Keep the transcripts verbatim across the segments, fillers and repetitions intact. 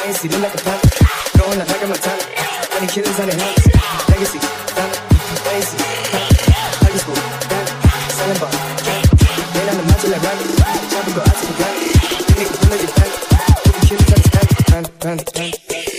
ain't see them like a plant. Going like I got my talent. Money killers on their hands. Legacy, talent, lazy, high school, talent, selling ball, they on the match like rabbit. Chopper go out to the granny. You niggas pull up your pants. Put the killers on the stand. Stand, stand, stand.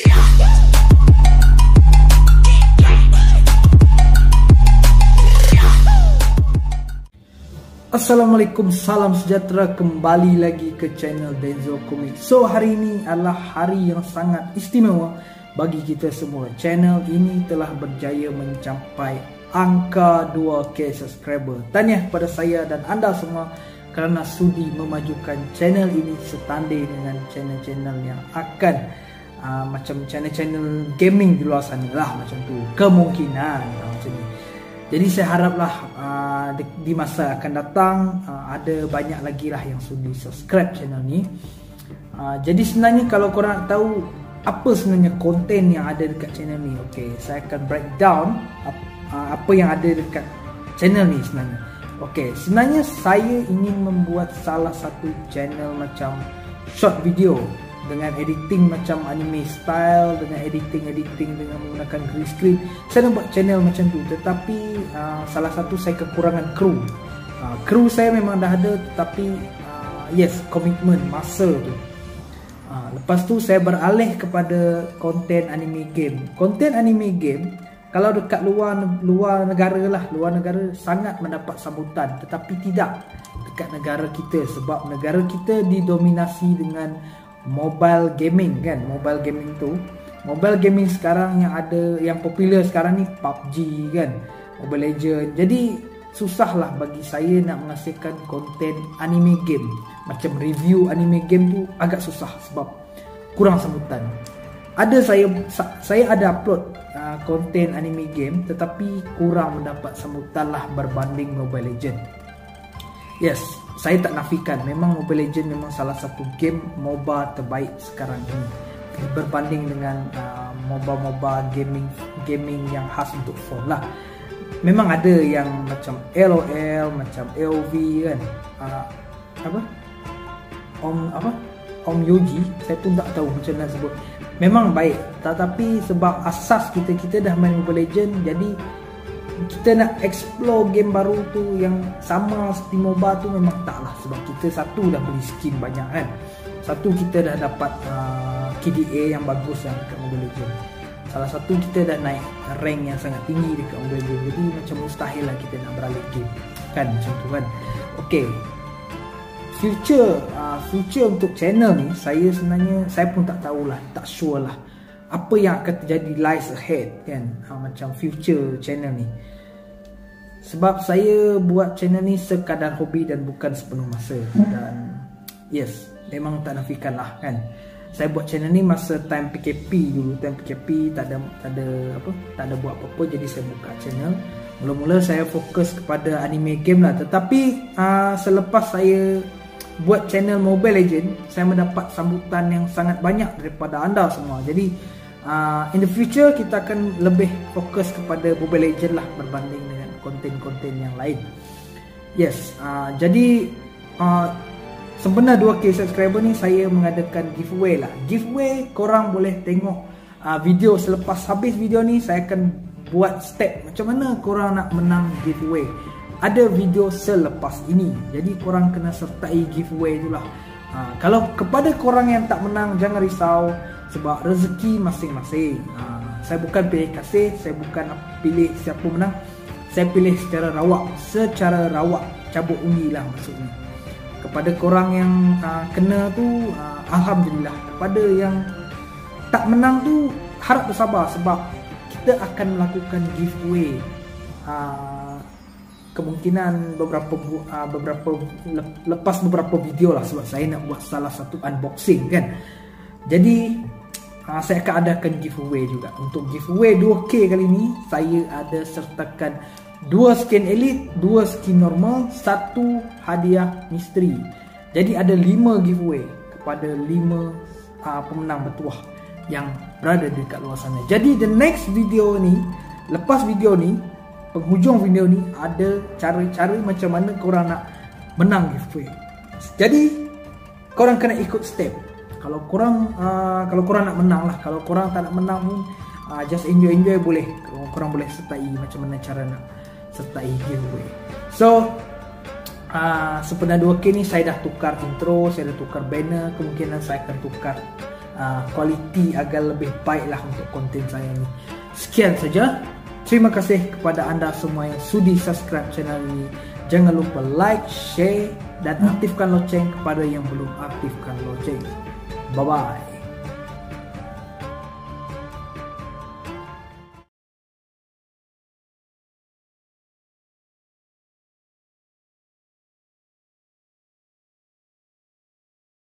Assalamualaikum, salam sejahtera, kembali lagi ke channel Denzo Comic. So hari ini adalah hari yang sangat istimewa bagi kita semua. Channel ini telah berjaya mencapai angka dua K subscriber. Tahniah kepada saya dan anda semua kerana sudi memajukan channel ini setanding dengan channel-channel yang akan uh, macam channel-channel gaming di luar sana lah, macam tu kemungkinan uh, macam ni. Jadi saya haraplah uh, di, di masa akan datang uh, ada banyak lagi lah yang sudi subscribe channel ni. Uh, jadi sebenarnya kalau korang nak tahu apa sebenarnya konten yang ada dekat channel ni, okay, saya akan breakdown uh, apa yang ada dekat channel ni sebenarnya. Okay, sebenarnya saya ingin membuat salah satu channel macam short video dengan editing macam anime style, dengan editing-editing dengan menggunakan green screen. Saya nak buat channel macam tu, tetapi uh, salah satu saya kekurangan kru. uh, Kru saya memang dah ada, tetapi uh, yes, komitmen masa tu. uh, Lepas tu saya beralih kepada konten anime game. Konten anime game kalau dekat luar luar negara lah, luar negara sangat mendapat sambutan, tetapi tidak dekat negara kita. Sebab negara kita didominasi dengan mobile gaming kan. Mobile gaming tu, mobile gaming sekarang yang ada, yang popular sekarang ni P U B G kan, Mobile Legends. Jadi susahlah bagi saya nak menghasilkan konten anime game. Macam review anime game tu agak susah sebab kurang sambutan. Ada saya saya ada upload uh, konten anime game, tetapi kurang mendapat sambutan lah berbanding Mobile Legends. Yes, saya tak nafikan memang Mobile Legends memang salah satu game MOBA terbaik sekarang ini berbanding dengan uh, MOBA-MOBA gaming gaming yang khas untuk phone lah. Memang ada yang macam L O L, macam A O V kan, uh, apa Om apa Om Yogi, saya pun tak tahu macam mana sebut. Memang baik, tetapi sebab asas kita kita dah main Mobile Legends, jadi kita nak explore game baru tu yang sama seperti MOBA tu memang tak lah. Sebab kita satu dah beli skin banyak kan, satu kita dah dapat uh, K D A yang bagus yang dekat Mobile Legends, salah satu kita dah naik rank yang sangat tinggi dekat Mobile Legends. Jadi macam mustahil lah kita nak beralih game kan, macam tu kan. Okay, future uh, future untuk channel ni saya sebenarnya saya pun tak tahulah, tak sure lah apa yang akan terjadi lies ahead kan, uh, macam future channel ni. Sebab saya buat channel ni sekadar hobi dan bukan sepenuh masa. Dan yes, memang tak nafikan lah kan, saya buat channel ni masa time P K P dulu. Time P K P tak ada tak ada apa, tak ada buat apa-apa, jadi saya buka channel. Mula-mula saya fokus kepada anime game lah, tetapi uh, selepas saya buat channel Mobile Legends, saya mendapat sambutan yang sangat banyak daripada anda semua. Jadi uh, in the future kita akan lebih fokus kepada Mobile Legends lah berbanding dengan konten-konten yang lain. Yes, uh, jadi uh, sempena dua K subscriber ni saya mengadakan giveaway lah. Giveaway korang boleh tengok uh, video selepas habis video ni. Saya akan buat step macam mana korang nak menang giveaway. Ada video selepas ini, jadi korang kena sertai giveaway tu lah. uh, Kalau kepada korang yang tak menang, jangan risau, sebab rezeki masing-masing. uh, Saya bukan pilih kasih, saya bukan pilih siapa menang, saya pilih secara rawak. Secara rawak, cabut undi lah maksudnya. Kepada korang yang uh, kena tu, uh, alhamdulillah. Kepada yang tak menang tu, harap bersabar, sebab kita akan melakukan giveaway uh, kemungkinan beberapa uh, beberapa lepas beberapa video lah, sebab saya nak buat salah satu unboxing kan. Jadi uh, saya akan adakan giveaway juga. Untuk giveaway dua K kali ni, saya ada sertakan dua skin elite, dua skin normal, satu hadiah misteri. Jadi ada lima giveaway kepada lima uh, pemenang bertuah yang berada dekat luar sana. Jadi the next video ni, lepas video ni, penghujung video ni ada cara-cara macam mana korang nak menang giveaway. Jadi korang kena ikut step. Kalau korang uh, kalau korang nak menang lah, kalau korang tak nak menang pun uh, just enjoy enjoy boleh. Korang boleh sertai macam mana cara nak sertai giveaway. So uh, sepenuh dua K ni saya dah tukar intro, saya dah tukar banner, kemungkinan saya akan tukar uh, kualiti agar lebih baik lah untuk konten saya ni. Sekian saja. Terima kasih kepada anda semua yang sudi subscribe channel ini. Jangan lupa like, share dan aktifkan loceng kepada yang belum aktifkan loceng. Bye bye.